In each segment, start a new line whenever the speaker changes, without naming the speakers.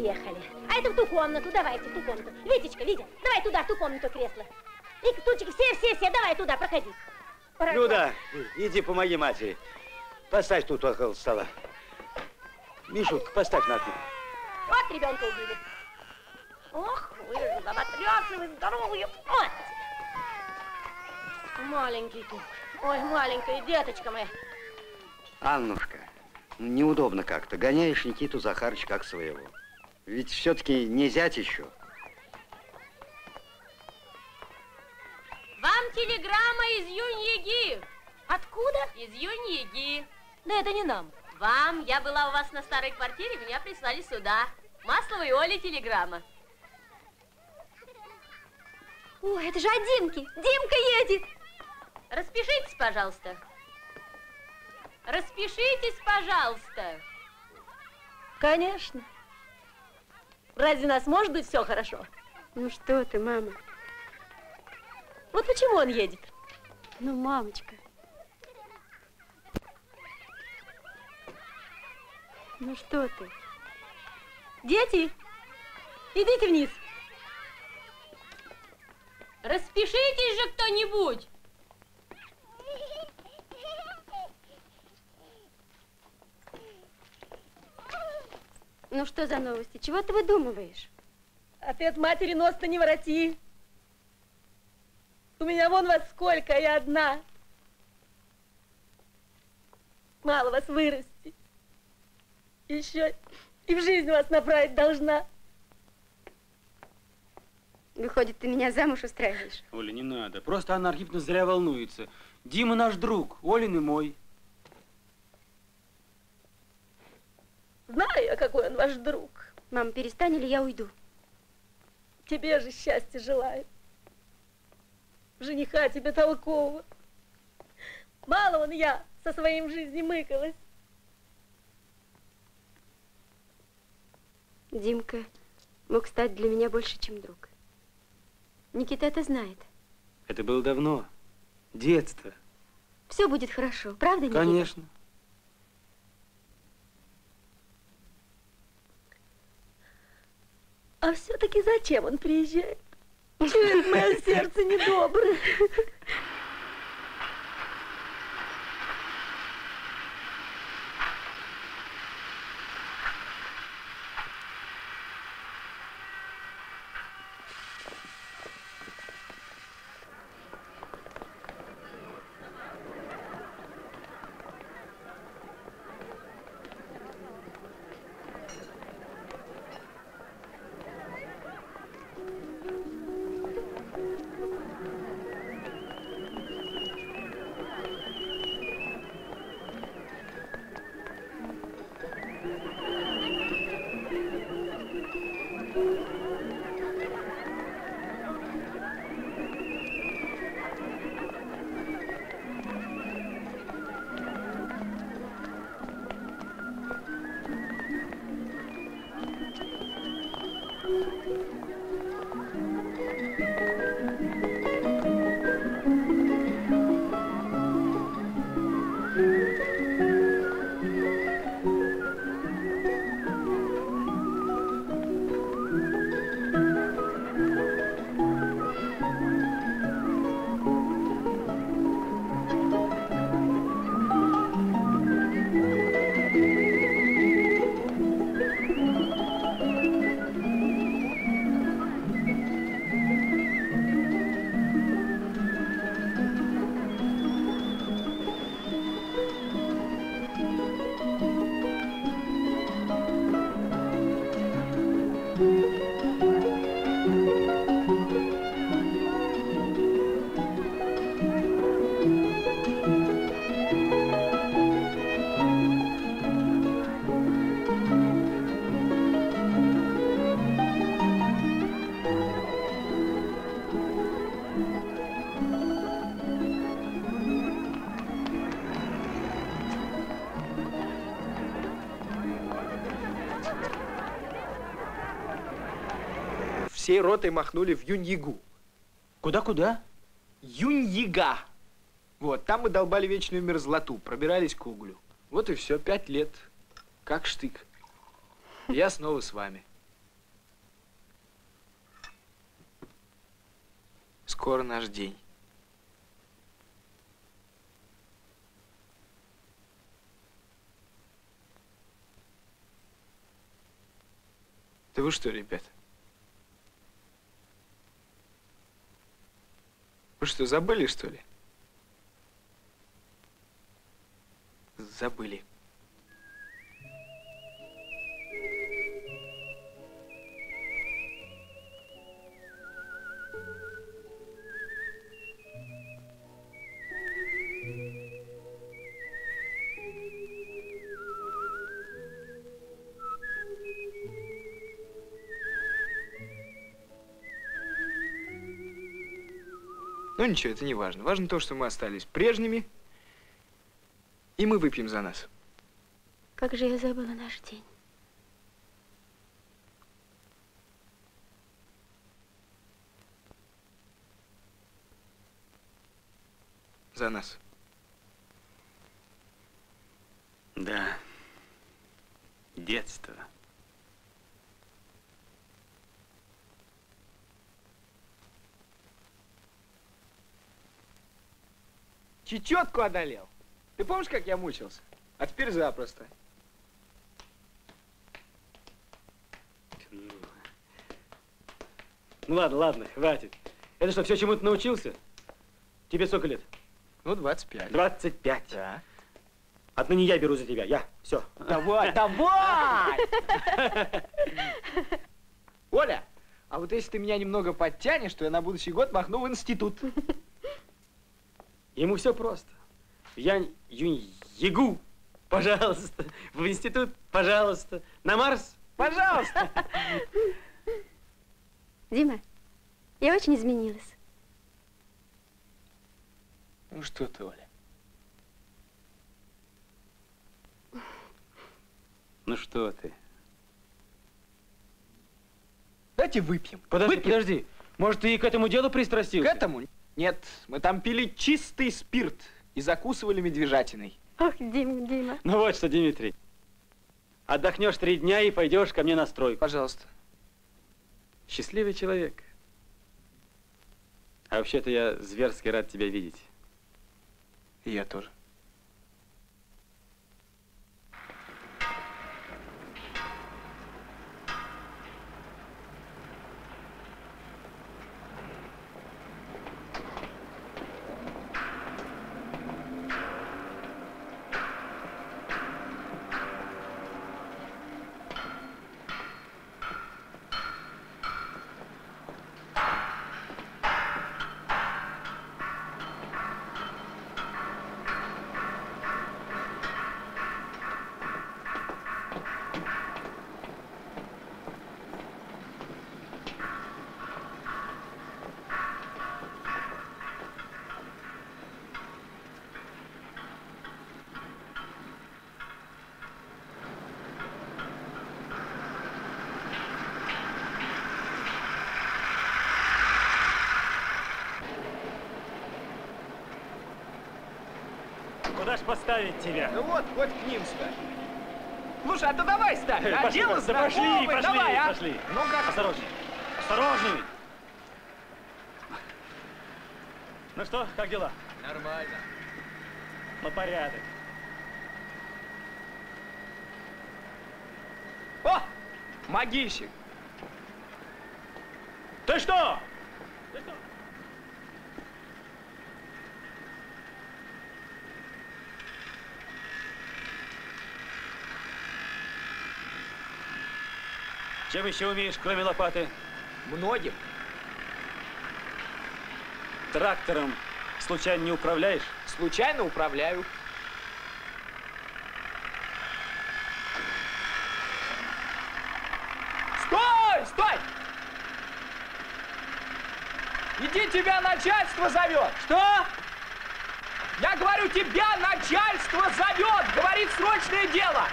приехали. А это в ту комнату, давайте, в ту комнату. Витечка, Витя, давай туда, в ту комнату кресло. И стульчики, все, давай туда, проходи.
Ну да, иди помоги матери. Поставь тут около стола. Мишутка, поставь на окно.
Вот ребенка убили. Ох, вы же заботрёсный, вы здоровый. Вот. Маленький ты. Ой, маленькая деточка моя.
Аннушка, неудобно как-то. Гоняешь Никиту Захарыча как своего. Ведь все-таки не зять еще.
Вам телеграмма из Юньяги.
Откуда?
Из Юньяги.
Да это не нам.
Вам, я была у вас на старой квартире, меня прислали сюда. Масловой Оле телеграмма.
Ой, это же от Димки. Димка едет.
Распишитесь, пожалуйста. Распишитесь, пожалуйста.
Конечно. Разве у нас может быть все хорошо?
Ну что ты, мама?
Вот почему он едет?
Ну, мамочка. Ну что ты?
Дети, идите вниз.
Распишитесь же кто-нибудь.
Ну что за новости? Чего ты выдумываешь?
А ты от матери нос-то не вороти. У меня вон вас сколько, я одна. Мало вас вырасти. Еще и в жизнь вас направить должна.
Выходит, ты меня замуж устраиваешь?
Оля, не надо. Просто Анна Архиповна зря волнуется. Дима наш друг, Олин и мой.
Знаю я, какой он ваш друг.
Мам, перестань, или я уйду.
Тебе же счастья желаю. Жениха тебе толкового. Мало вон я со своим в жизни мыкалась.
Димка мог стать для меня больше, чем друг. Никита это знает.
Это было давно. Детство.
Все будет хорошо, правда, Никита?
Конечно.
А все-таки зачем он приезжает? Чует мое сердце недоброе.
Всей ротой махнули в Юньягу.
Куда-куда?
Юньяга. Вот, там мы долбали вечную мерзлоту, пробирались к углю. Вот и все, 5 лет. Как штык. Я снова с вами. Скоро наш день. Да вы что, ребята? Вы что, забыли, что ли? Забыли. Ну ничего, это не важно. Важно то, что мы остались прежними, и мы выпьем за нас.
Как же я забыла наш день.
За нас.
Да. Детство.
Чечетку одолел. Ты помнишь, как я мучился? А теперь запросто.
Ну ладно, ладно, хватит. Это что, все, чему ты научился? Тебе сколько лет?
Ну, 25.
25.
Да.
Отныне я беру за тебя. Я. Все.
Давай, давай! Оля, а вот если ты меня немного подтянешь, то я на будущий год махну в институт.
Ему все просто. Я Юнь-Ягу, пожалуйста. В институт, пожалуйста. На Марс,
Пожалуйста.
Дима, я очень изменилась.
Ну что ты, Оля?
Ну что ты?
Давайте выпьем.
Подожди,
Выпьем.
подожди. Может, ты и к этому делу
К
пристрастился?
этому? Нет, мы там пили чистый спирт и закусывали медвежатиной.
Ох, Дима.
Ну вот что, Дмитрий. Отдохнешь 3 дня и пойдешь ко мне на стройку.
Пожалуйста.
Счастливый человек. А вообще-то я зверски рад тебя видеть.
И я тоже.
Куда ж поставить тебя?
Ну вот, хоть к ним ставь. Слушай, а то давай ставь. А
Пошли,
дело
да пошли,
знакомое,
пошли,
давай, а?
пошли.
Ну-ка.
Осторожней. Осторожней. Ну что, как дела?
Нормально.
Ну, порядок.
О, могильщик.
Ты что? Ты что? Чем еще умеешь, кроме лопаты?
Многим.
Трактором случайно не управляешь?
Случайно управляю. Стой! Стой! Иди, тебя начальство зовет! Что? Я говорю, тебя начальство зовет! Говорит, срочное дело!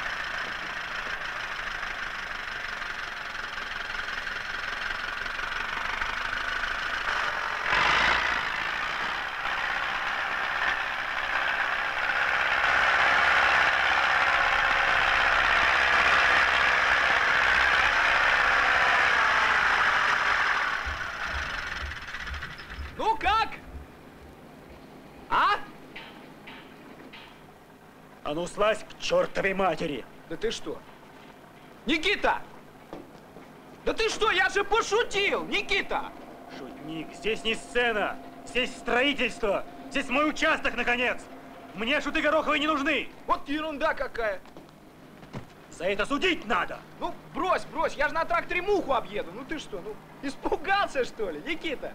Ну,
А ну слазь к чертовой матери!
Да ты что? Никита! Да ты что? Я же пошутил! Никита!
Шутник, здесь не сцена, здесь строительство, здесь мой участок, наконец! Мне шуты гороховые не нужны!
Вот ерунда какая!
За это судить надо!
Ну, брось, брось, я же на тракторе муху объеду. Ну ты что, ну, испугался, что ли, Никита?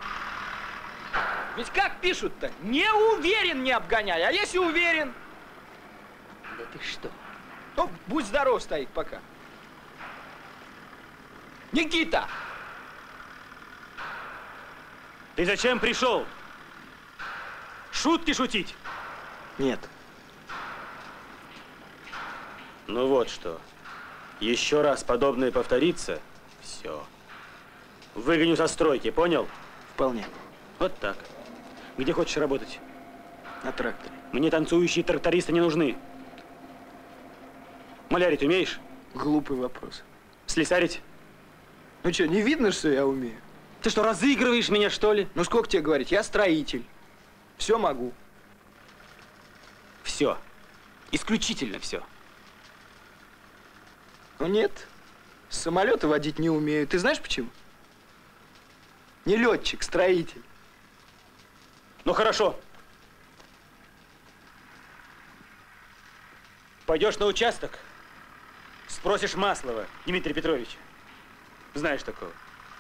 Ведь как пишут-то? Не уверен, не обгоняй, а если уверен?
Да ты что?
Ну, будь здоров, стоит пока. Никита!
Ты зачем пришел? Шутки шутить?
Нет.
Ну вот что. Еще раз подобное повторится, все. Выгоню со стройки, понял?
Вполне.
Вот так. Где хочешь работать?
На тракторе.
Мне танцующие трактористы не нужны. Малярить умеешь?
Глупый вопрос.
Слесарить?
Ну что, не видно, что я умею?
Ты что, разыгрываешь меня, что ли?
Ну сколько тебе говорить, я строитель. Все могу.
Все. Исключительно все.
Ну нет, самолеты водить не умею. Ты знаешь почему? Не летчик, строитель.
Ну хорошо. Пойдешь на участок, спросишь Маслова Дмитрия Петровича. Знаешь такого?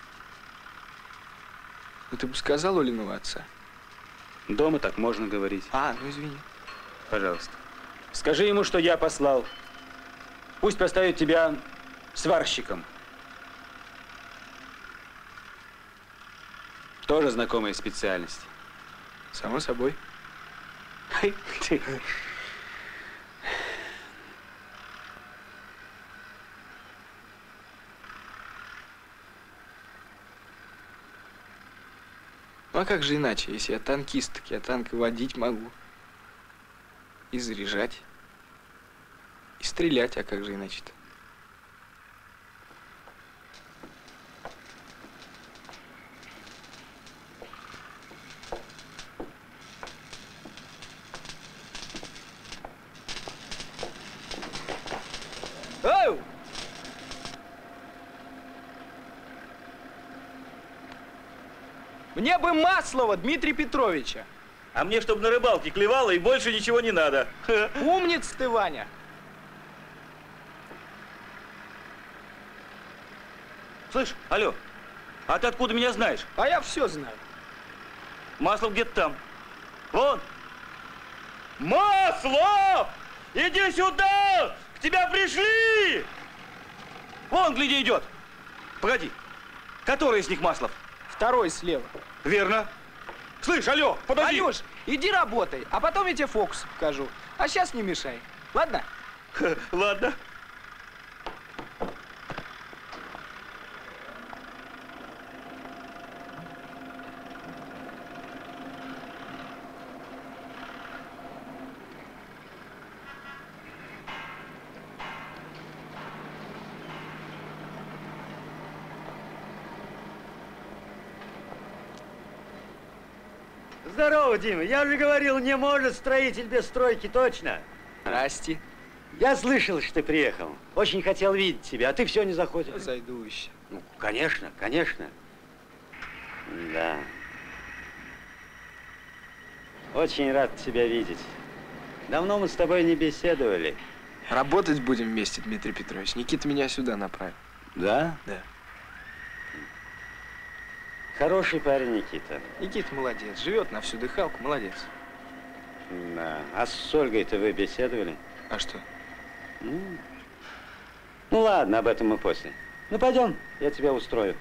Ну ты бы сказал Олиного отца.
Дома так можно говорить.
А, ну извини.
Пожалуйста. Скажи ему, что я послал. Пусть поставит тебя сварщиком. Тоже знакомая специальность.
Само собой. Ну а как же иначе, если я танкист, так я танк и водить могу. И заряжать. И стрелять, а как же иначе-то? Оу! Мне бы Маслова Дмитрия Петровича.
А мне, чтобы на рыбалке клевало, и больше ничего не надо.
Умница ты, Ваня.
Слышь, алло, а ты откуда меня знаешь?
А я все знаю.
Маслов где-то там. Вон. Маслов! Иди сюда! К тебя пришли! Вон, гляди, идет. Погоди. Который из них Маслов?
Второй слева.
Верно. Слышь, алло, подожди.
Ванюш, иди работай, а потом я тебе фокус покажу. А сейчас не мешай. Ладно?
Ладно.
Здорово, Дима. Я же говорил, не может строитель без стройки, точно.
Здрасте.
Я слышал, что ты приехал. Очень хотел видеть тебя, а ты все не заходишь.
Зайду еще.
Ну, конечно, конечно. Да. Очень рад тебя видеть. Давно мы с тобой не беседовали.
Работать будем вместе, Дмитрий Петрович. Никита меня сюда направил.
Да?
Да.
Хороший парень, Никита.
Никита молодец. Живет на всю дыхалку. Молодец.
Да. А с Ольгой-то вы беседовали?
А что?
Ну ладно, об этом мы после. Ну пойдем, я тебя устрою.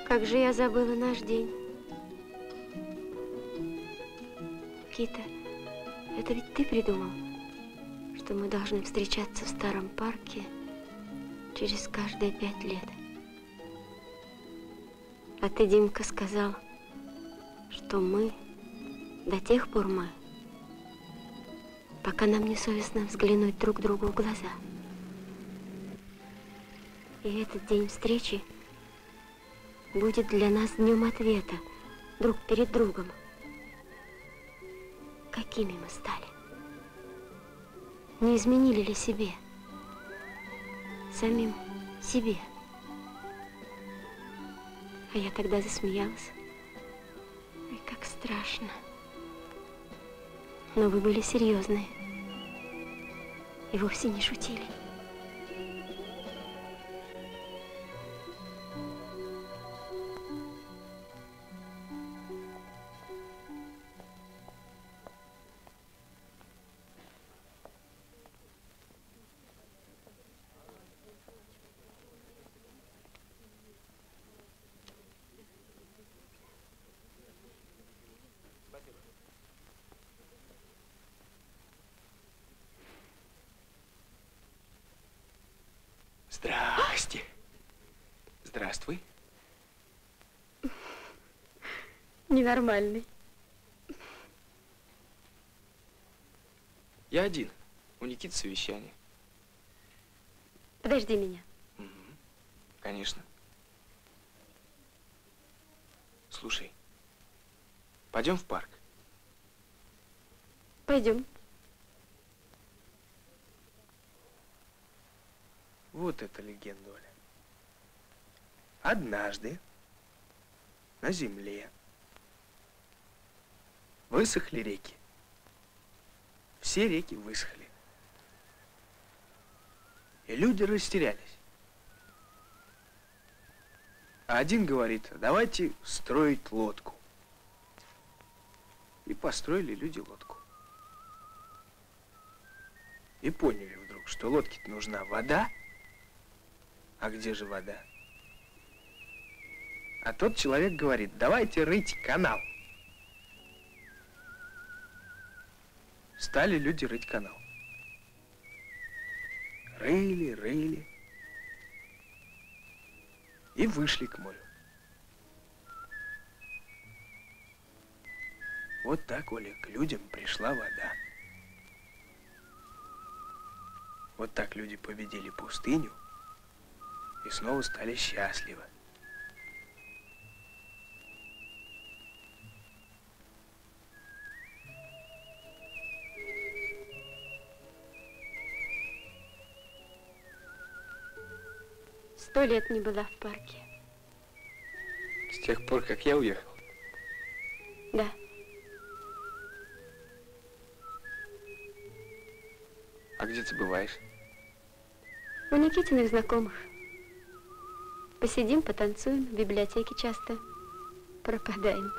Как же я забыла наш день. Никита, это ведь ты придумал, что мы должны встречаться в старом парке через каждые 5 лет. А ты, Димка, сказал, что мы, до тех пор мы, пока нам не совестно взглянуть друг другу в глаза. И этот день встречи будет для нас днем ответа друг перед другом. Какими мы стали? Не изменили ли себе? Самим себе? А я тогда засмеялась. Ой, как страшно. Но вы были серьезные и вовсе не шутили.
Здрасте. Здравствуй.
Ненормальный.
Я один. У Никиты совещание.
Подожди меня.
Угу. Конечно. Слушай, пойдем в парк.
Пойдем.
Вот это легенда, Оля. Однажды на земле высохли реки. Все реки высохли. И люди растерялись. А один говорит: давайте строить лодку. И построили люди лодку. И поняли вдруг, что лодке-то нужна вода. А где же вода? А тот человек говорит: давайте рыть канал. Стали люди рыть канал. Рыли, рыли. И вышли к морю. Вот так, Оля, к людям пришла вода. Вот так люди победили пустыню и снова стали счастливы.
«100 лет не была в парке».
С тех пор, как я уехал?
Да.
А где ты бываешь?
У Никитиных знакомых. Посидим, потанцуем, в библиотеке часто пропадаем.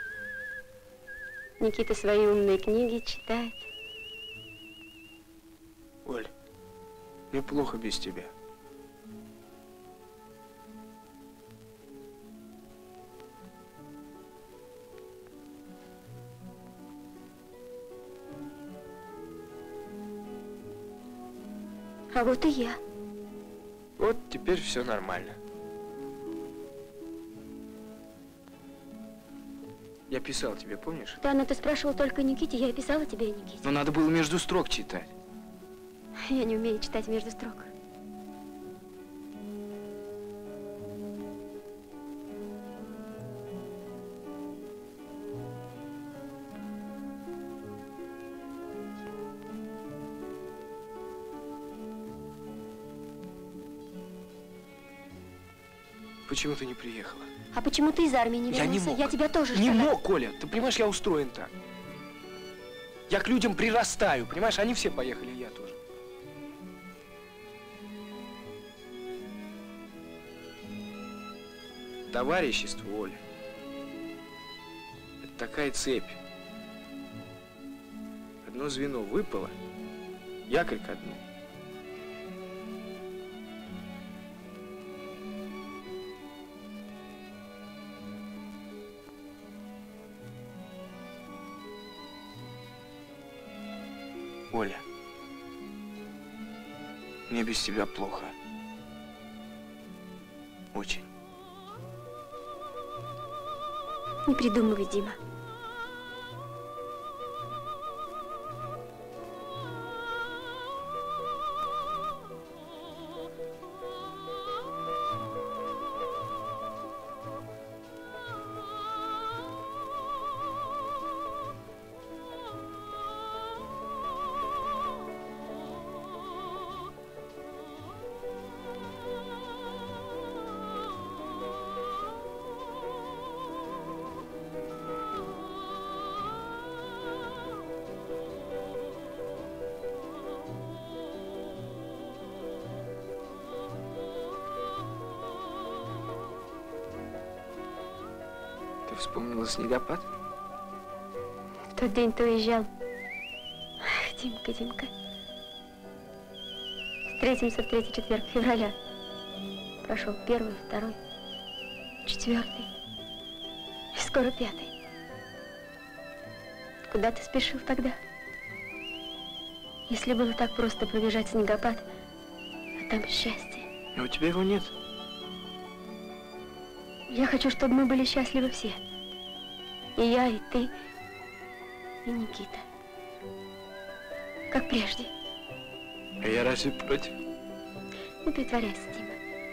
Никита свои умные книги читает.
Оль, мне плохо без тебя.
А вот и я.
Вот теперь все нормально. Я писал тебе, помнишь?
Да, но ты спрашивал только Никите, я и писала тебе, Никите.
Но надо было между строк читать.
Я не умею читать между строк.
Почему ты не приехала?
А почему ты из армии не вернулся?
Я не мог.
Я тебя тоже
Не
ждала.
мог, Коля. Ты понимаешь, я устроен так. Я к людям прирастаю, понимаешь? Они все поехали, и я тоже. Товарищество, Оля. Это такая цепь. Одно звено выпало, якорь ко дну. Оля, мне без тебя плохо. Очень.
Не придумывай, Дима.
Ты вспомнила снегопад?
В тот день ты уезжал. Ах, Димка, Димка. Встретимся в 3-й четверг февраля. Прошел 1-й, 2-й, 4-й. И скоро 5-й. Куда ты спешил тогда? Если было так просто пробежать снегопад, а там счастье.
Но у тебя его нет.
Я хочу, чтобы мы были счастливы все. И я, и ты, и Никита. Как прежде.
А я разве против?
Не притворяйся, Дима.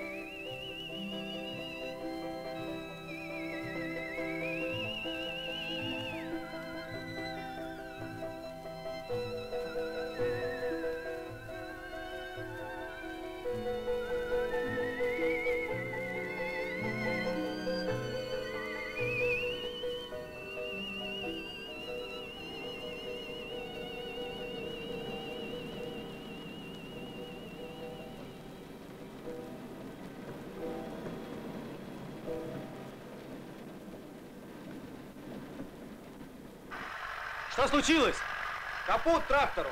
Что случилось? Капут трактору.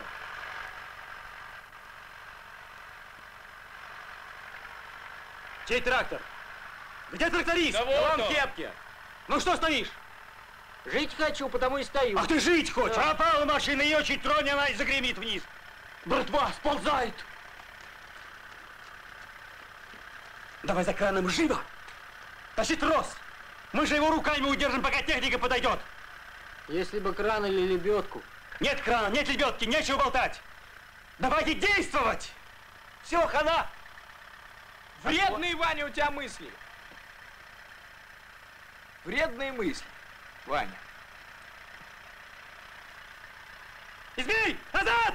Чей трактор? Где тракторист?
Да вот
вам
он.
кепки. Ну что стоишь?
Жить хочу, потому и стою.
Ах ты жить хочешь? Да. Пропала машина, ее чуть тронь, она и загремит вниз. Братва, сползает. Давай за краном, живо! Тащи трос! Мы же его руками удержим, пока техника подойдет.
Если бы кран или лебедку.
Нет крана, нет лебедки, нечего болтать. Давайте действовать! Все, хана!
Вредные, Ваня, у тебя мысли. Вредные мысли, Ваня.
Измей! Назад!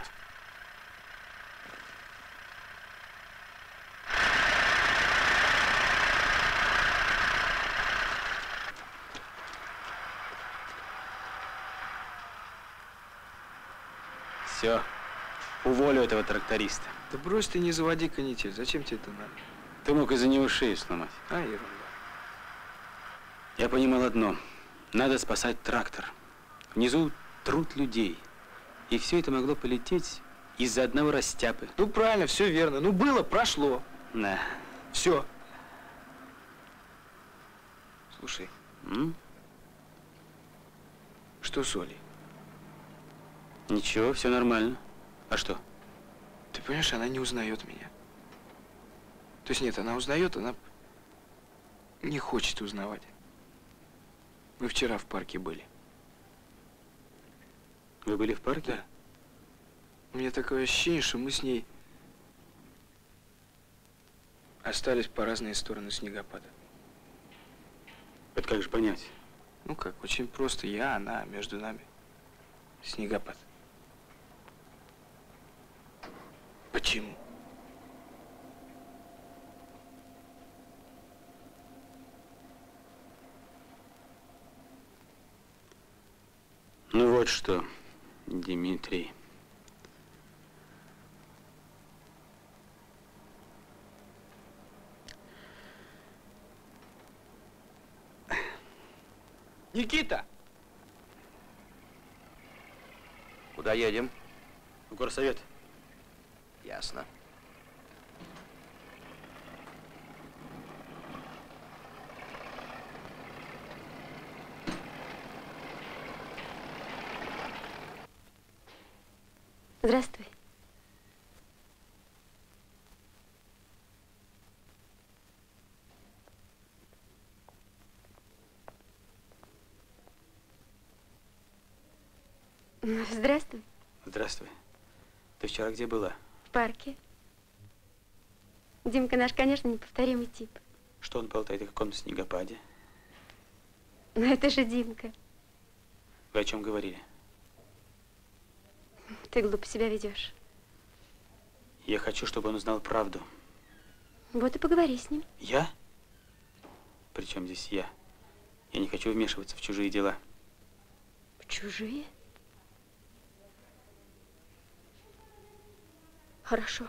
Все. Уволю этого тракториста.
Да брось ты, не заводи канитель. Зачем тебе это надо?
Ты мог из-за него шею сломать.
А, ерунда.
Я понимал одно. Надо спасать трактор. Внизу труд людей. И все это могло полететь из-за одного растяпы.
Ну, правильно, все верно. Ну, было, прошло.
Да.
Все. Слушай. Что с Олей?
Ничего, все нормально. А что?
Ты понимаешь, она не узнает меня. То есть нет, она узнает, она не хочет узнавать. Мы вчера в парке были.
Вы были в парке?
Да. У меня такое ощущение, что мы с ней остались по разные стороны снегопада.
Это как же понять?
Ну как, очень просто. Я, она, а между нами снегопад. Почему?
Ну вот что, Дмитрий.
Никита!
Куда едем?
В горсовет.
Ясно.
Здравствуй. Здравствуй.
Здравствуй. Ты вчера где была?
В парке. Димка наш, конечно, неповторимый тип.
Что он болтает о каком-то снегопаде?
Но это же Димка.
Вы о чем говорили?
Ты глупо себя ведешь.
Я хочу, чтобы он узнал правду.
Вот и поговори с ним.
Я? Причем здесь я? Я не хочу вмешиваться в чужие дела.
В чужие? Хорошо.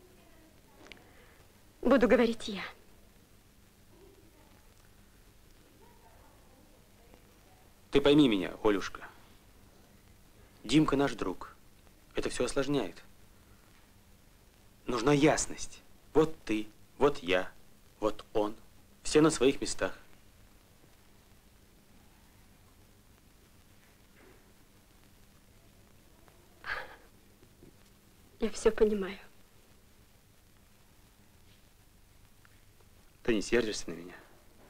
Буду говорить я.
Ты пойми меня, Олюшка. Димка наш друг. Это все осложняет. Нужна ясность. Вот ты, вот я, вот он. Все на своих местах.
Я все понимаю.
Ты не сердишься на меня?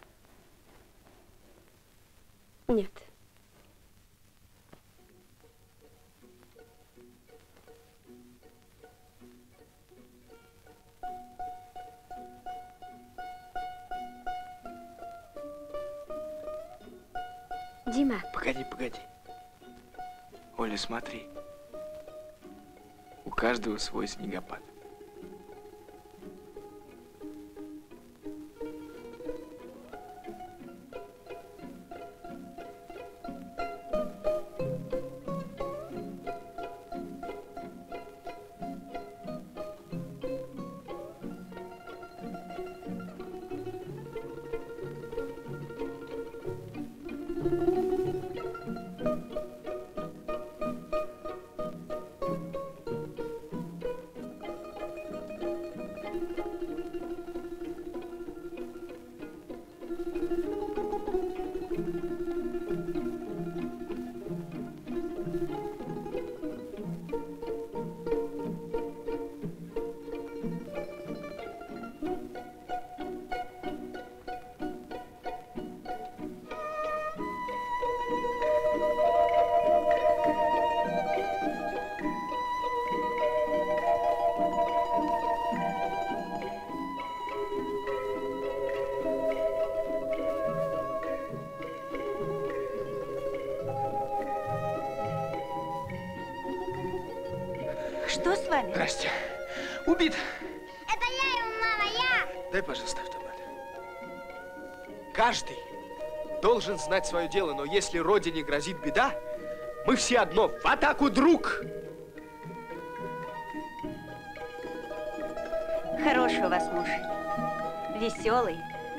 Нет. Дима.
Погоди, погоди. Оля, смотри. У каждого свой снегопад.
Что с вами?
Здрасте. Убит.
Это я ему, мама, я!
Дай, пожалуйста, автомат. Каждый должен знать свое дело, но если родине грозит беда, мы все одно. В атаку, друг!
Хороший у вас муж. Веселый.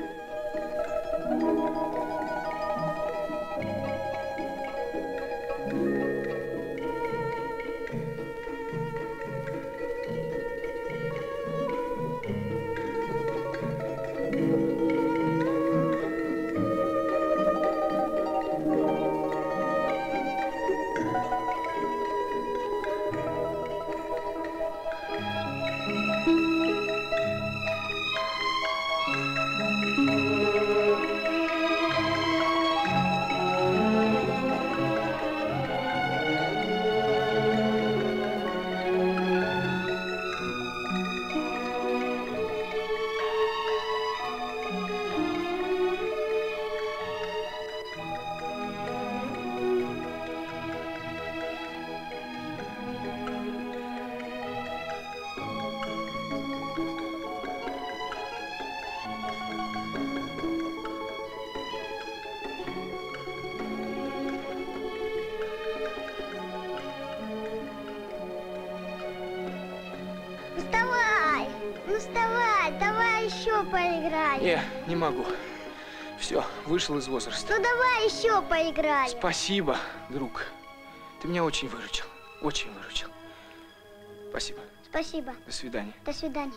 Не могу. Все, вышел из возраста.
Ну давай еще поиграем.
Спасибо, друг. Ты меня очень выручил. Очень выручил. Спасибо.
Спасибо.
До свидания.
До свидания.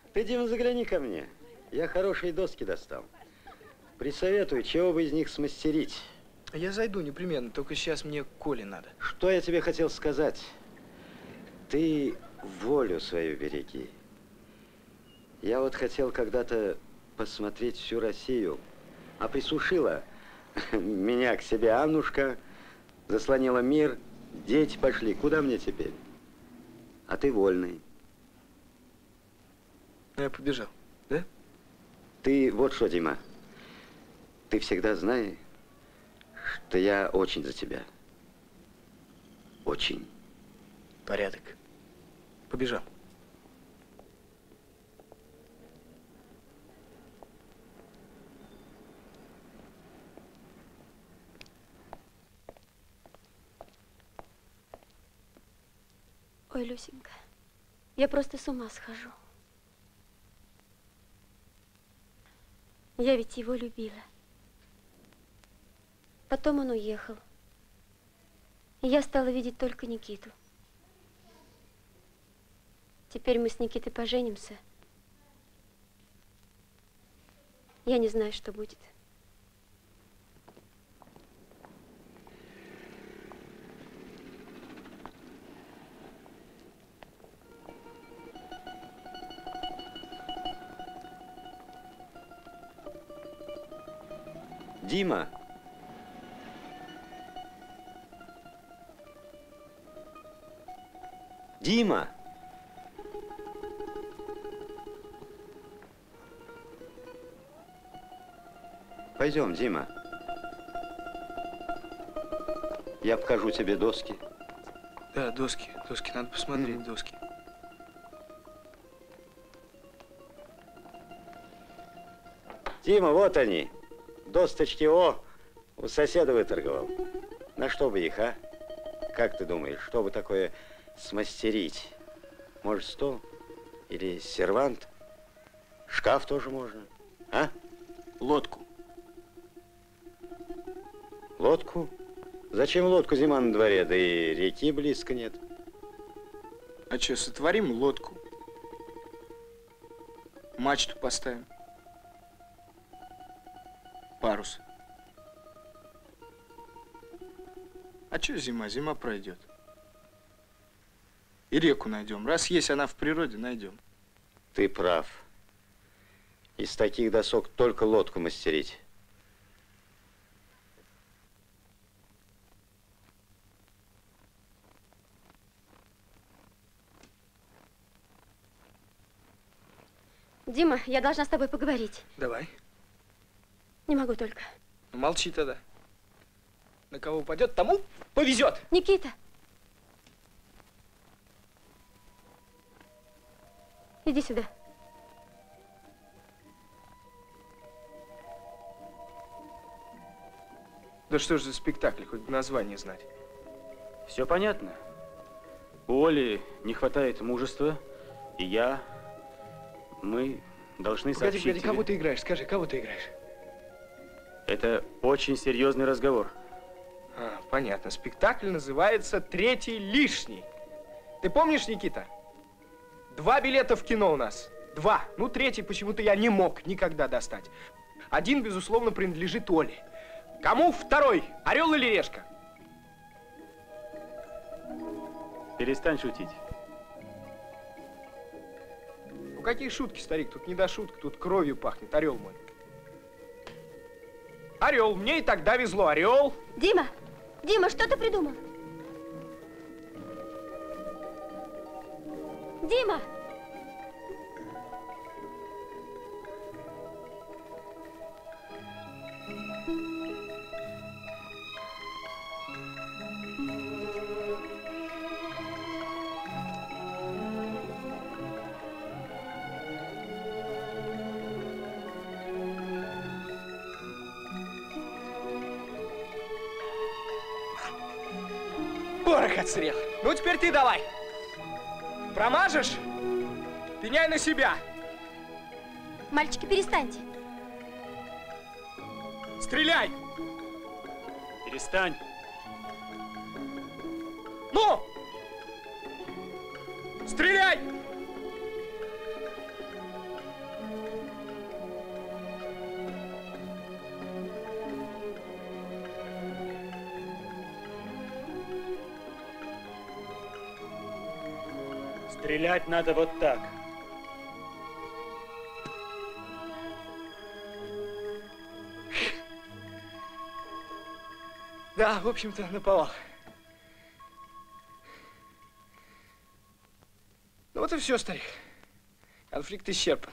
Ты, Дима, загляни ко мне. Я хорошие доски достал. Присоветую, чего бы из них смастерить.
Я зайду непременно, только сейчас мне к Коле надо.
Что я тебе хотел сказать? Ты волю свою береги. Я вот хотел когда-то посмотреть всю Россию, а присушила меня к себе Аннушка, заслонила мир, дети пошли. Куда мне теперь? А ты вольный.
Я побежал, да?
Ты вот что, Дима, ты всегда знай, что я очень за тебя. Очень.
Порядок. Побежал.
Ой, Люсенька, я просто с ума схожу. Я ведь его любила. Потом он уехал. И я стала видеть только Никиту. Теперь мы с Никитой поженимся. Я не знаю, что будет.
Дима! Дима! Пойдем, Дима. Я покажу тебе доски.
Да, доски. Доски, надо посмотреть доски.
Дима, вот они. Досточки, у соседа выторговал. На что бы их, а? Как ты думаешь, что бы такое смастерить? Может, стол? Или сервант? Шкаф тоже можно, а?
Лодку.
Лодку? Зачем лодку, зима на дворе? Да и реки близко нет.
А что, сотворим лодку? Мачту поставим. Парус. А что зима? Зима пройдет. И реку найдем. Раз есть она в природе, найдем.
Ты прав. Из таких досок только лодку мастерить.
Дима, я должна с тобой поговорить.
Давай.
Не могу только.
Ну, молчи тогда. На кого упадет, тому повезет.
Никита. Иди сюда.
Да что ж за спектакль, хоть бы название знать.
Все понятно. У Оли не хватает мужества, и мы должны сообщить
Погоди,
тебе.
кого ты играешь? Скажи, кого ты играешь?
Это очень серьезный разговор.
А, понятно. Спектакль называется «Третий лишний». Ты помнишь, Никита? 2 билета в кино у нас. 2. Ну, третий почему-то я не мог никогда достать. 1, безусловно, принадлежит Оле. Кому второй? Орел или решка?
Перестань шутить.
Ну, какие шутки, старик? Тут не до шуток, тут кровью пахнет, орел мой. Орел, мне и тогда везло, орел.
Дима, Дима, что ты придумал? Дима!
Порох отсрел. Ну, теперь ты давай. Промажешь? Пеняй на себя.
Мальчики, перестаньте.
Стреляй.
Перестань.
Ну! Стреляй!
Стрелять надо вот так.
Да, в общем-то, наповал. Ну вот и все, старик. Конфликт исчерпан.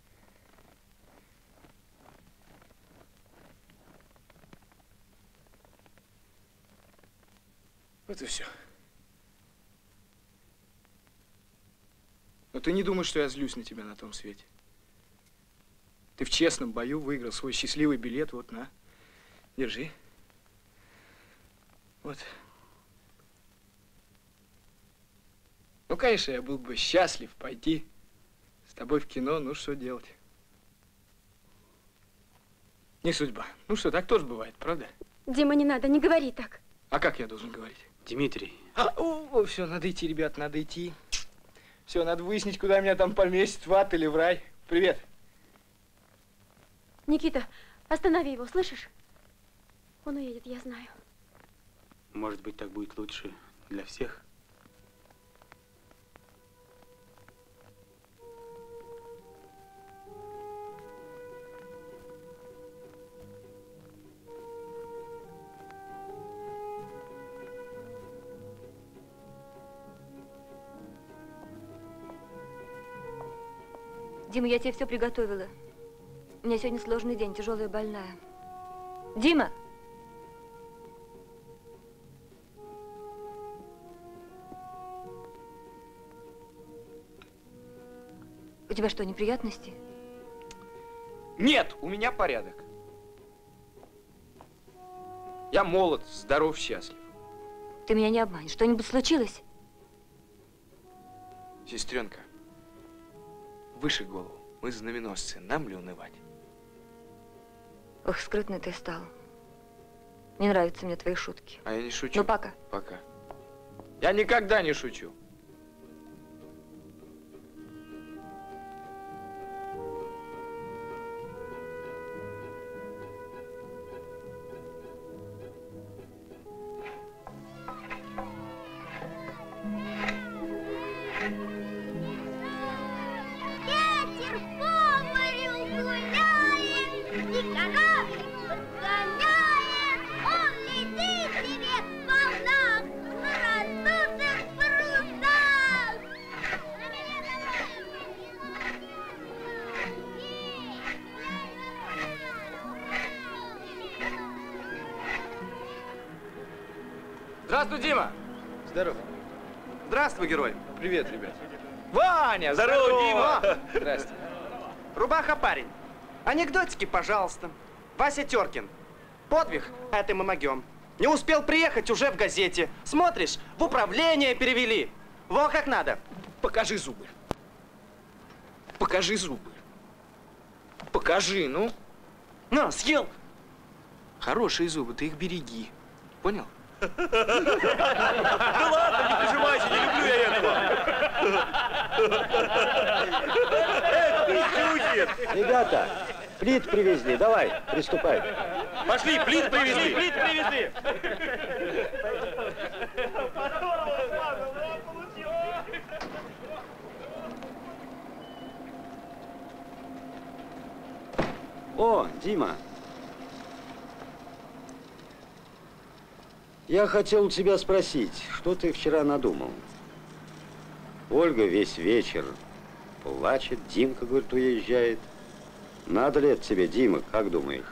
Вот и все. Но ты не думаешь, что я злюсь на тебя на том свете. Ты в честном бою выиграл свой счастливый билет. Вот, на, держи. Вот. Ну, конечно, я был бы счастлив пойти с тобой в кино, ну, что делать? Не судьба. Ну что, так тоже бывает, правда?
Дима, не надо, не говори так.
А как я должен говорить?
Дмитрий.
Все, надо идти, ребят, надо идти. Все, надо выяснить, куда меня там поместят, в ад или в рай. Привет.
Никита, останови его, слышишь? Он уедет, я знаю.
Может быть, так будет лучше для всех?
Дима, я тебе все приготовила. У меня сегодня сложный день, тяжелая больная. Дима! У тебя что, неприятности?
Нет, у меня порядок. Я молод, здоров, счастлив.
Ты меня не обманешь. Что-нибудь случилось?
Сестренка, выше голову. Мы знаменосцы. Нам ли унывать?
Ох, скрытный ты стал. Не нравятся мне твои шутки.
А я не шучу.
Ну, пока.
Пока.
Я никогда не шучу. Здравствуй, Дима.
Здоров.
Здравствуй, герой.
Привет, ребят.
Ваня,
Здорово, Дима.
Здрасте.
Рубаха парень. Анекдотики, пожалуйста. Вася Теркин. Подвиг, это мы могем. Не успел приехать, уже в газете. Смотришь, в управление перевели. Во как надо.
Покажи зубы. Покажи зубы. Покажи, ну.
На, съел.
Хорошие зубы, ты их береги. Понял?
Да ладно, не прижимайся, не люблю я этого.
Ребята, плит привезли, давай, приступай.
Пошли, плит привезли.
Плит привезли.
О, Дима. Я хотел у тебя спросить, что ты вчера надумал? Ольга весь вечер плачет, Димка, говорит, уезжает. Надо ли это тебе, Дима, как думаешь?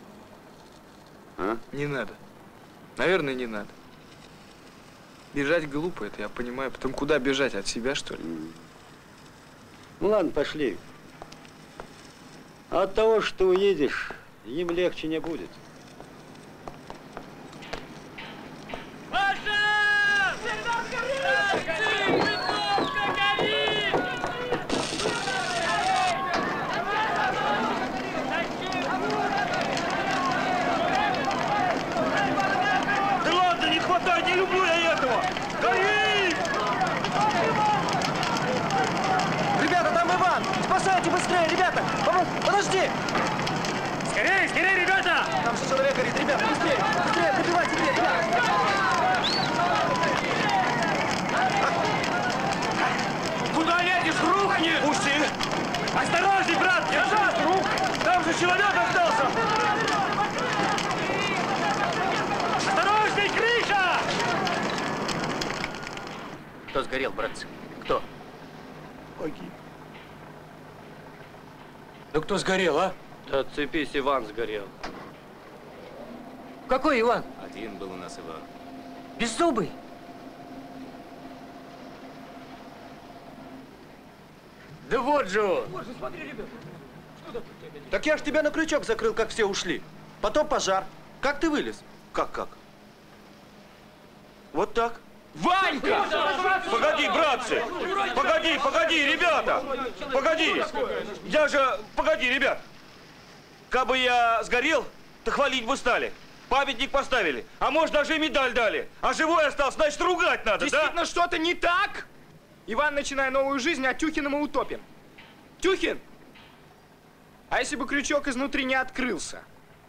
А?
Не надо. Наверное, не надо. Бежать глупо, это я понимаю. Потом куда бежать? От себя, что ли?
Ну ладно, пошли. От того, что уедешь, им легче не будет.
Не люблю я этого! Гори!
Ребята, там Иван! Спасайте быстрее, ребята! Подожди!
Скорее, скорее, ребята!
Там же человек горит, ребята, быстрее! Быстрее, пробивайте дверь, ребята!
Осторожней, брат! Назад, друг! Там же человек остался! Осторожней, крыша!
Кто сгорел, братцы? Кто?
Погиб.
Ну кто сгорел, а?
Да отцепись, Иван сгорел.
Какой Иван?
Один был у нас Иван.
Беззубый?
Да вот же он!
Боже, смотри, ребята. Что
Так я ж тебя на крючок закрыл, как все ушли. Потом пожар. Как ты вылез?
Как? Вот так.
Ванька!
Погоди, братцы! Погоди, ребята! Погоди! Погоди, ребят! Кабы я сгорел, то хвалить бы стали. Памятник поставили. А может, даже и медаль дали. А живой остался, значит, ругать надо,
Действительно,
да?
что-то не так? Иван, начиная новую жизнь, а Тюхина мы утопим. Тюхин! А если бы крючок изнутри не открылся?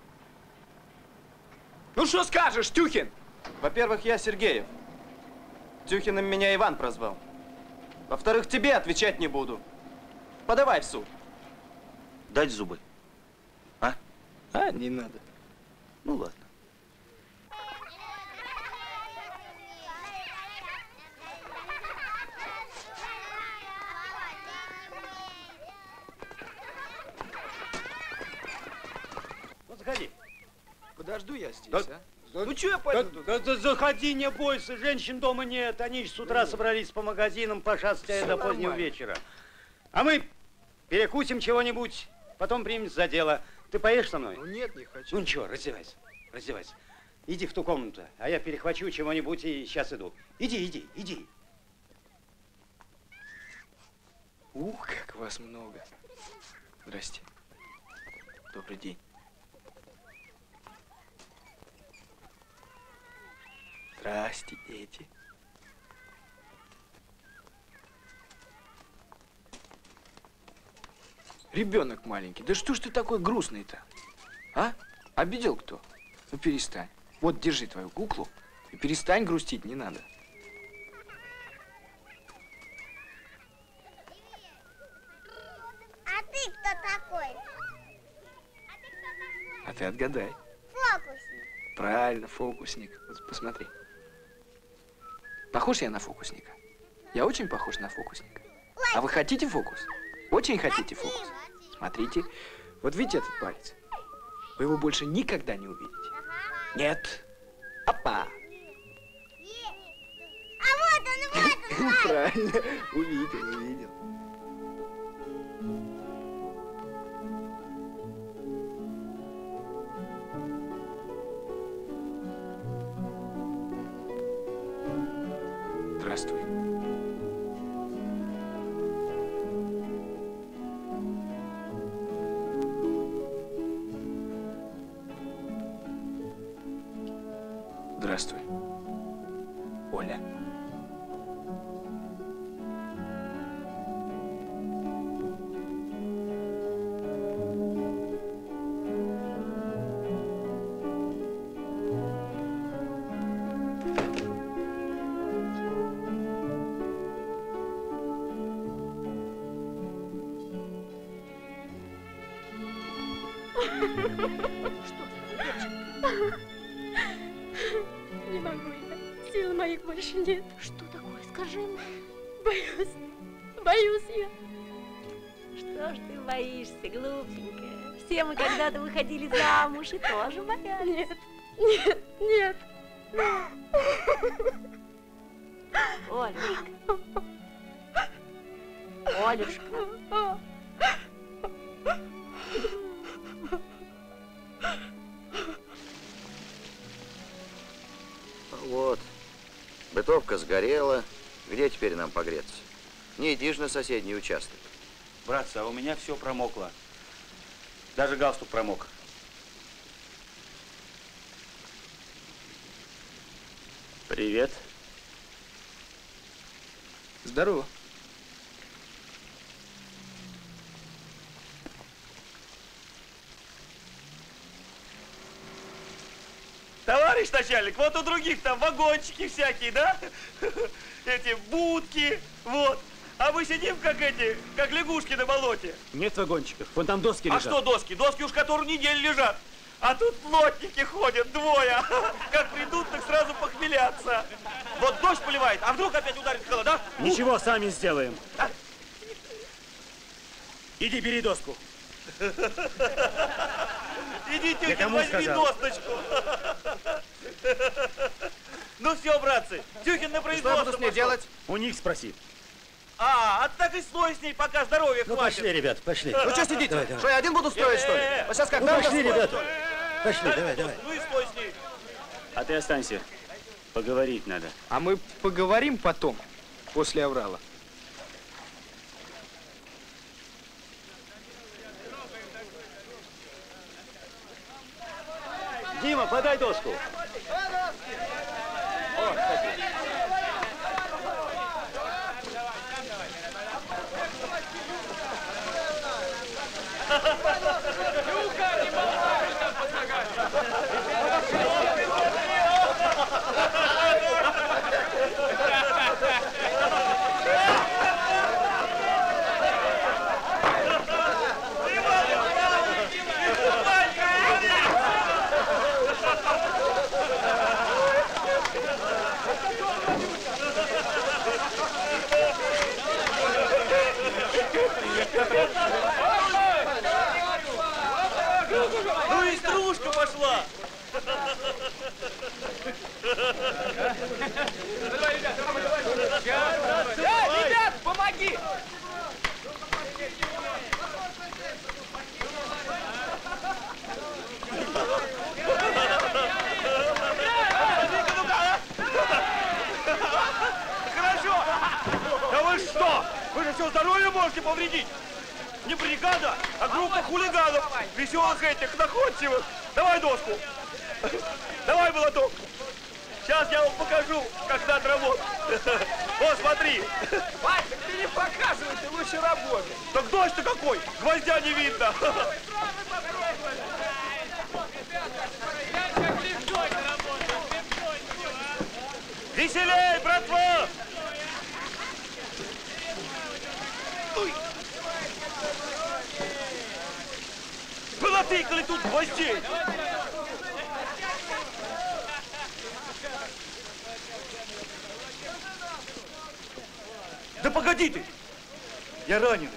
Ну что скажешь, Тюхин?
Во-первых, я Сергеев. Тюхиным меня Иван прозвал. Во-вторых, тебе отвечать не буду. Подавай в суд.
Дать зубы. А?
Не надо.
Ну ладно. Ну, заходи.
Подожду я здесь,
Да,
а? Ну что я пойду?
Да заходи, не бойся, женщин дома нет. Они с утра собрались по магазинам, пошастая до позднего вечера. А мы перекусим чего-нибудь, потом примемся за дело. Ты поешь со мной?
Ну нет, не хочу.
Ну ничего, раздевайся. Иди в ту комнату, а я перехвачу чего-нибудь и сейчас иду. Иди.
Ух, как вас много. Здрасте. Добрый день. Здрасте, дети. Ребенок маленький, да что ж ты такой грустный-то? А? Обидел кто? Ну перестань. Вот, держи твою куклу и перестань грустить, не надо.
А ты кто такой?
А ты отгадай.
Фокусник.
Правильно, фокусник. Вот посмотри. Похож я на фокусника? Я очень похож на фокусника. А вы хотите фокус? Очень хотите фокус? Смотрите. Вот видите этот палец? Вы его больше никогда не увидите. Нет. Опа.
А вот он.
Правильно. Увидел. Здравствуй. Здравствуй, Оля.
Не могу я. Сил моих больше нет.
Что такое? Скажи мне.
Боюсь я.
Что ж ты боишься, глупенькая? Все мы когда-то выходили замуж и тоже боялись.
Нет.
Олюшка.
Вот, бытовка сгорела. Где теперь нам погреться? Не иди ж на соседний участок.
Братцы, а у меня все промокло. Даже галстук промок. Привет.
Здорово.
Товарищ начальник, вот у других там вагончики всякие, да? Эти будки, вот. А мы сидим, как лягушки на болоте.
Нет вагончиков, вон там доски лежат.
А что доски? Доски уж которую неделю лежат. А тут плотники ходят, двое. Как придут, так сразу похмелятся. Вот дождь поливает, а вдруг опять ударит холода?
Ничего, сами сделаем. А? Иди, бери доску.
Иди, Тюхин, возьми досточку. Ну все, братцы, Тюхин на производство.
Что я буду с ней делать?
У них спроси.
А так и стой с ней, пока здоровья
Ну
хватит.
пошли, ребят, пошли.
Ну что сидите?
Давай, давай.
Что, я один буду строить, что ли? Вот сейчас как
Ну пошли, ребята. Пошли, давай.
Ну и стой с ней.
А ты останься. Поговорить надо.
А мы поговорим потом, после аврала.
Дима, подай доску. О, кстати.
Ну и стружка пошла.
Ребят, помоги!
Хорошо. Да вы что? Вы же все здоровье можете повредить. Не бригада, а группа хулиганов, веселых этих, находчивых. Давай доску. Давай молоток. Сейчас я вам покажу, как надо работать. Вот, смотри.
Вань, так ты не показывай, ты лучше работай.
Так дождь-то какой, гвоздя не видно. Веселей, братва! Ой. Вы натыкали тут гвоздей. Да погоди ты! Я раненый.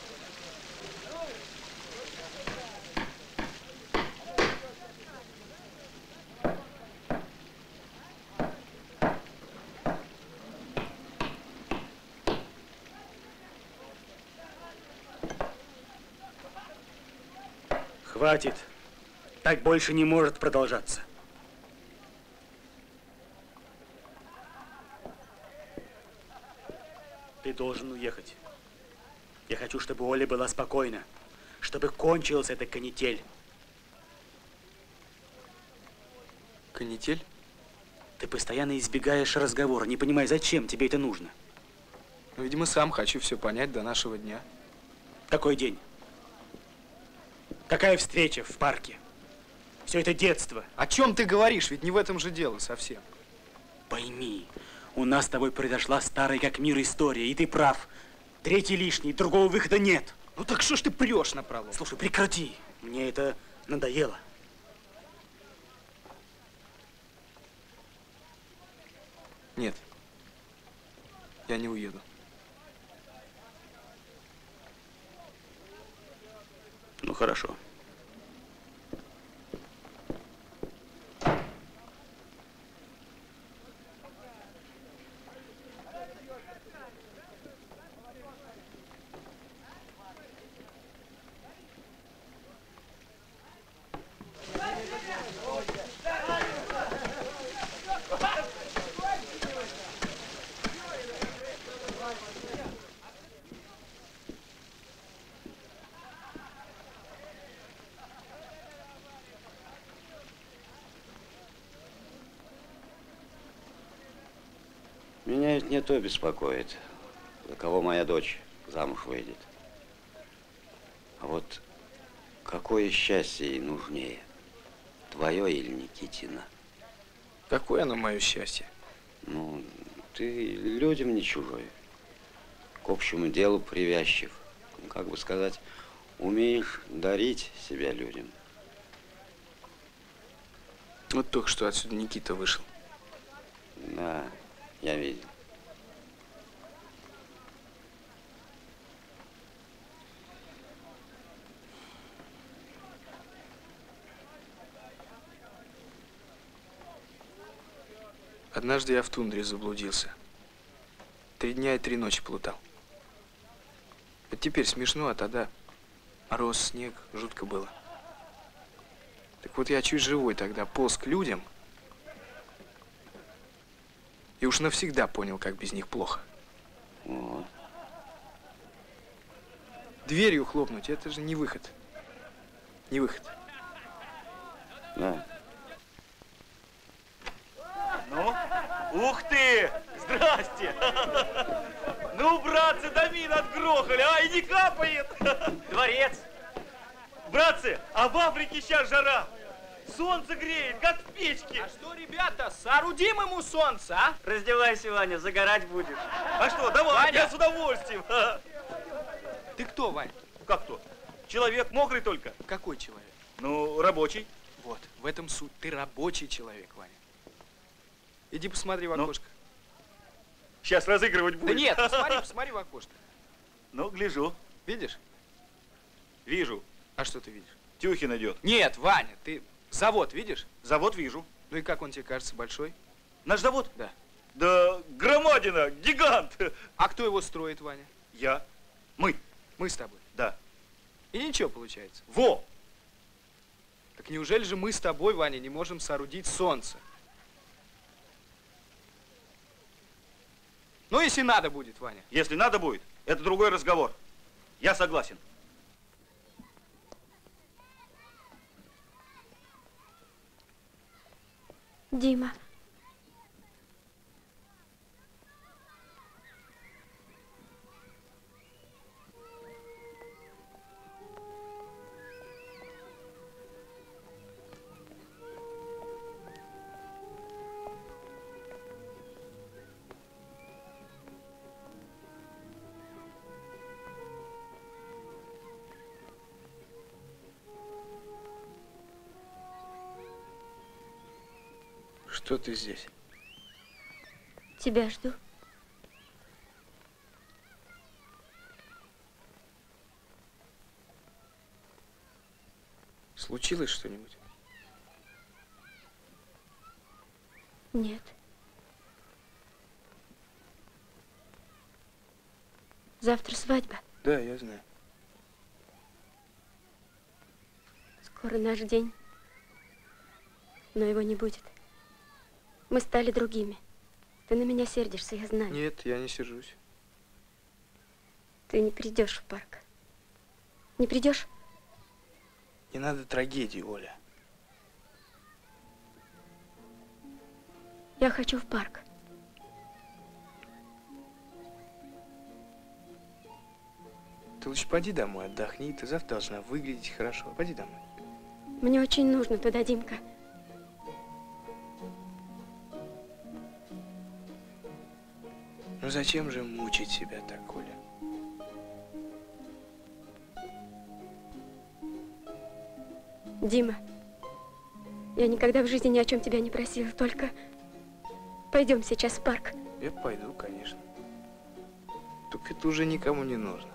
Хватит. Так больше не может продолжаться. Ты должен уехать. Я хочу, чтобы Оля была спокойна, чтобы кончилась эта канитель.
Канитель?
Ты постоянно избегаешь разговора, не понимая, зачем тебе это нужно.
Ну, видимо, сам хочу все понять до нашего дня.
Какой день? Какая встреча в парке? Все это детство.
О чем ты говоришь? Ведь не в этом же дело совсем.
Пойми, у нас с тобой произошла старая как мир история, и ты прав. Третий лишний, другого выхода нет.
Ну так что ж ты прешь напролом?
Слушай, прекрати. Мне это надоело.
Нет. Я не уеду.
Ну, хорошо.
Меня ведь не то беспокоит, за кого моя дочь замуж выйдет. А вот какое счастье ей нужнее, твое или Никитина?
Какое оно мое счастье?
Ну, ты людям не чужой. к общему делу привязчив. Ну, как бы сказать, умеешь дарить себя людям.
Вот только что отсюда Никита вышел.
Да, я видел.
Однажды я в тундре заблудился. 3 дня и 3 ночи плутал. Вот теперь смешно, а тогда мороз, снег, жутко было. Так вот я чуть живой тогда полз к людям и уж навсегда понял, как без них плохо.
Вот.
Дверью хлопнуть, это же не выход. Не выход.
Да.
Ну, ух ты! Здрасте! Ну, братцы, домин отгрохали, а и не капает! Дворец! Братцы, а в Африке сейчас жара! Солнце греет, как в печке!
А что, ребята, соорудим ему солнце, а?
Раздевайся, Ваня, загорать будешь.
А что, давай,
Ваня!
я с удовольствием!
Ты кто, Вань?
Как кто? Человек мокрый только.
Какой человек?
Ну, рабочий.
Вот, в этом суть. Ты рабочий человек, Ваня. Иди посмотри в окошко.
Сейчас разыгрывать будет.
Да нет, посмотри в окошко.
Ну, гляжу.
Видишь?
Вижу.
А что ты видишь?
Тюхин идет.
Нет, Ваня, ты завод видишь?
Завод вижу.
Ну и как он тебе кажется, большой?
Наш завод?
Да.
Да громадина, гигант.
А кто его строит, Ваня?
Я. Мы.
Мы с тобой.
Да.
И ничего получается.
Во!
Так неужели же мы с тобой, Ваня, не можем соорудить солнце? Ну, если надо будет, Ваня.
Если надо будет, это другой разговор. Я согласен.
Дима.
Что ты здесь?
Тебя жду.
Случилось что-нибудь?
Нет. Завтра свадьба.
Да, я знаю.
Скоро наш день. Но его не будет. Мы стали другими. Ты на меня сердишься, я знаю.
Нет, я не сержусь.
Ты не придешь в парк. Не придешь?
Не надо трагедии, Оля.
Я хочу в парк.
Ты лучше поди домой, отдохни. Ты завтра должна выглядеть хорошо. Поди домой.
Мне очень нужно туда, Димка.
Ну зачем же мучить себя так, Оля?
Дима, я никогда в жизни ни о чем тебя не просила, только пойдем сейчас в парк.
Я пойду, конечно. Только это уже никому не нужно.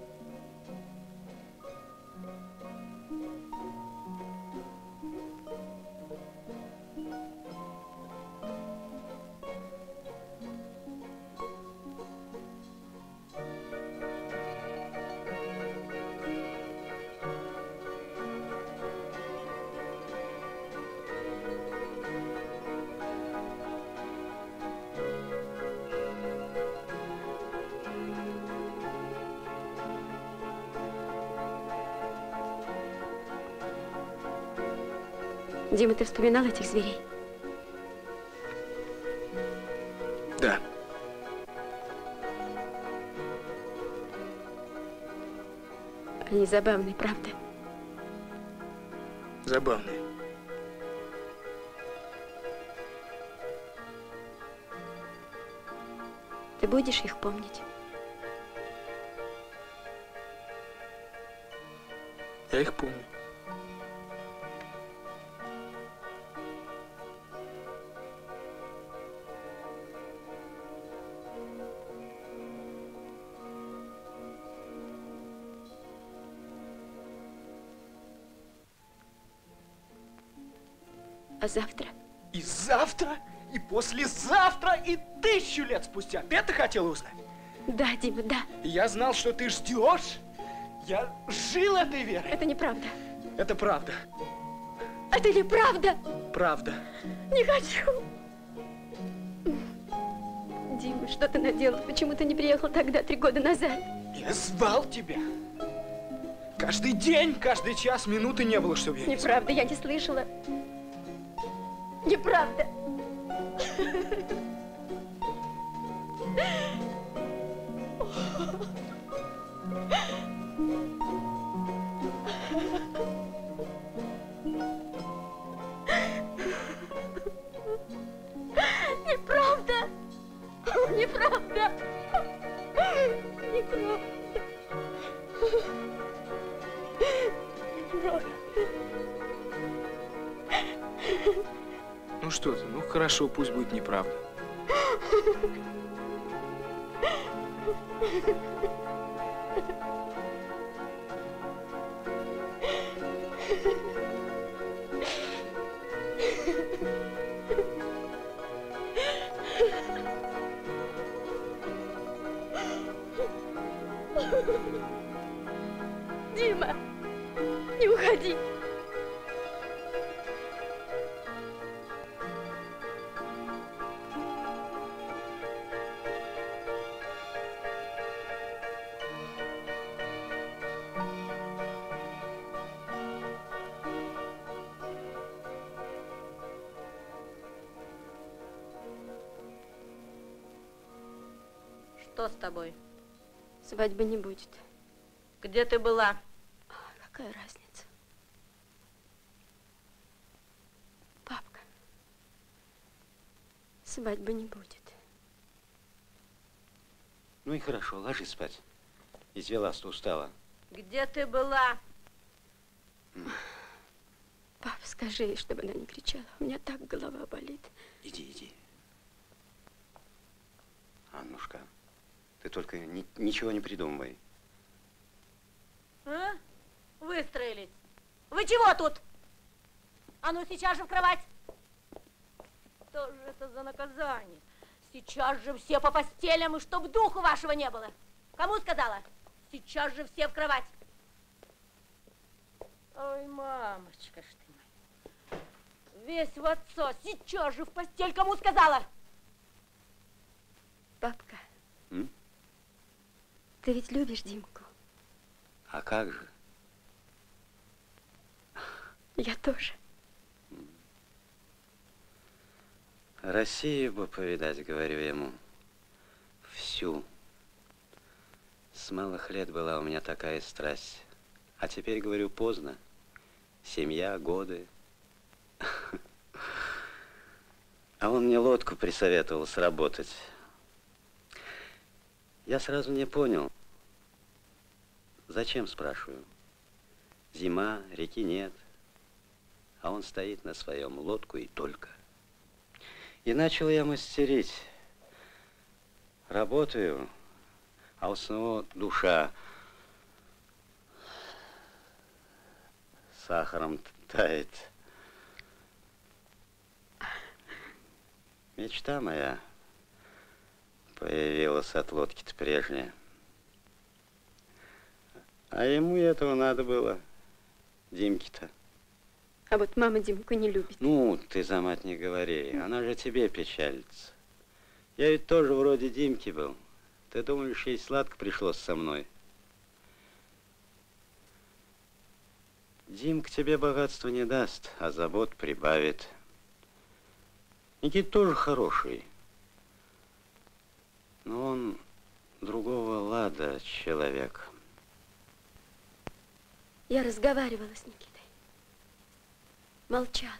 Дима, ты вспоминал этих зверей?
Да.
Они забавные, правда?
Забавные.
Ты будешь их помнить?
Я их помню.
А завтра?
И завтра, и послезавтра, и 1000 лет спустя. Ты это хотела узнать?
Да, Дима, да.
Я знал, что ты ждешь. Я жил этой верой.
Это неправда.
Это правда.
Это неправда.
Правда.
Не хочу. Дима, что ты наделал? Почему ты не приехал тогда, 3 года назад?
Я звал тебя. Каждый день, каждый час, минуты не было, чтобы я не
Неправда, я не слышала. Неправда. Неправда. Неправда. Неправда. Неправда.
Ну что ты, ну хорошо, пусть будет неправда.
Дима, не уходи.
Что с тобой?
Свадьбы не будет.
Где ты была?
Какая разница? Папка, свадьбы не будет.
Ну и хорошо, ложись спать. Извелась, устала.
Где ты была?
Пап, скажи ей, чтобы она не кричала. У меня так голова болит.
Иди, иди. Аннушка, ты только ничего не придумывай.
А? Выстроились. Вы чего тут? А ну сейчас же в кровать. Что же это за наказание? Сейчас же все по постелям, и чтоб духу вашего не было. Кому сказала? Сейчас же все в кровать. Ой, мамочка ж ты моя. Весь в отца. Сейчас же в постель. Кому сказала?
Папка, ты ведь любишь Димку?
А как же?
Я тоже.
Россию бы повидать, говорю ему. Всю. С малых лет была у меня такая страсть. А теперь, говорю, поздно. Семья, годы. А он мне лодку присоветовал сработать. Я сразу не понял. Зачем, спрашиваю? Зима, реки нет. А он стоит на своем, лодку и только. И начал я мастерить. Работаю, а у самого душа сахаром тает. Мечта моя появилась от лодки-то прежняя. А ему этого надо было, Димке-то.
А вот мама Димку не любит.
Ну, ты за мать не говори, она же тебе печалится. Я ведь тоже вроде Димки был. Ты думаешь, ей сладко пришлось со мной? Димка тебе богатства не даст, а забот прибавит. Никита тоже хороший. Но он другого лада человек.
Я разговаривала с Никитой. Молчала.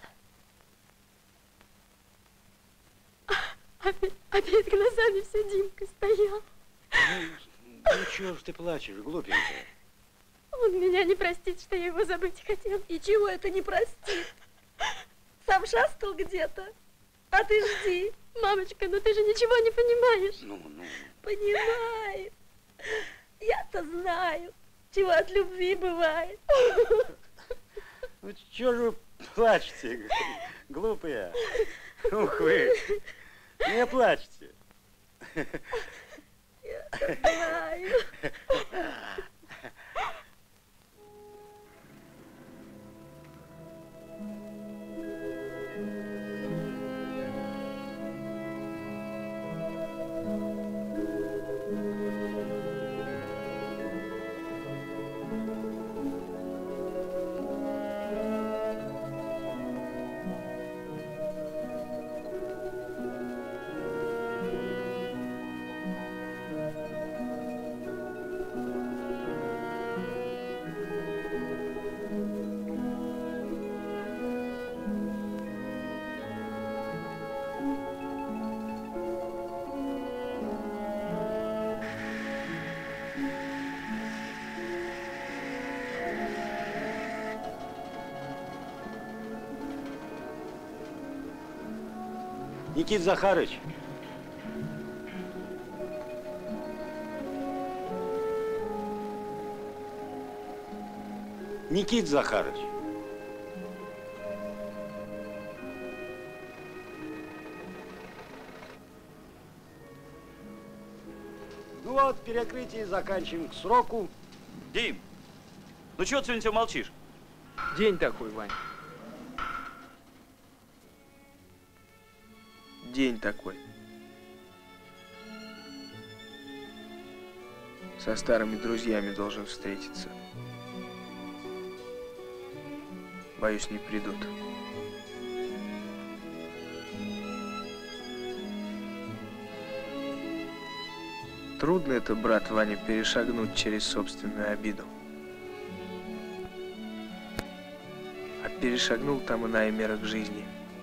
А перед глазами все Димка стоял.
Ну чего ж ты плачешь, глупенькая?
Он меня не простит, что я его забыть хотел.
И чего это не простит? Сам шастал где-то. А ты жди.
Мамочка, ну ты же ничего не понимаешь.
Ну.
Понимаю. Я-то знаю, чего от любви бывает.
Ну, чего же вы плачете, глупые? Ух вы, не плачьте.
Я-то знаю.
Никит Захарыч. Никит Захарыч. Ну вот, перекрытие заканчиваем к сроку.
Дим, ну чего ты сегодня все молчишь?
День такой, Вань. День такой. Со старыми друзьями должен встретиться. Боюсь, не придут. Трудно это, брат Ваня, перешагнуть через собственную обиду. А перешагнул там иная мера к жизни.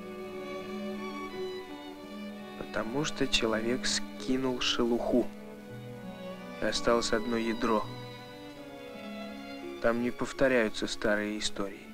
Потому что человек скинул шелуху, и осталось одно ядро. Там не повторяются старые истории.